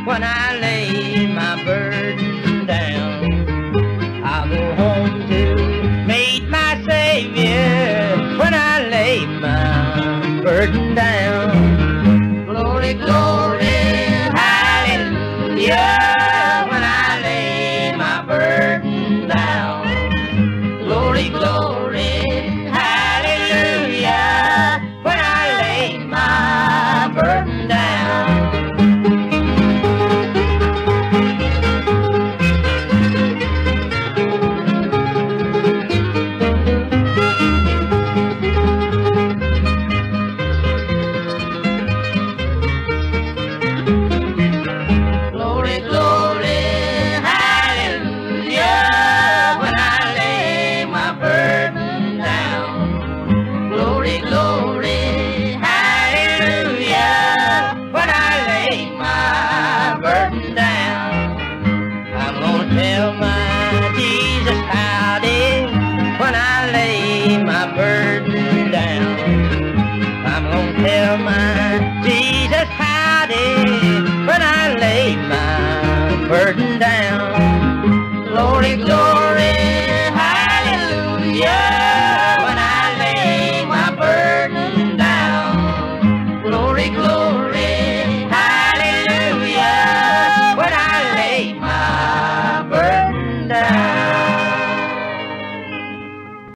when I lay my burden down. I'll go home to meet my Savior when I lay my burden down. Glory, glory, hallelujah, when I lay my burden down. Glory, glory, hallelujah, when I lay my burden down. Tell my Jesus howdy when I lay my burden down. I'm gonna tell my Jesus howdy when I lay my burden down. Glory, glory, hallelujah.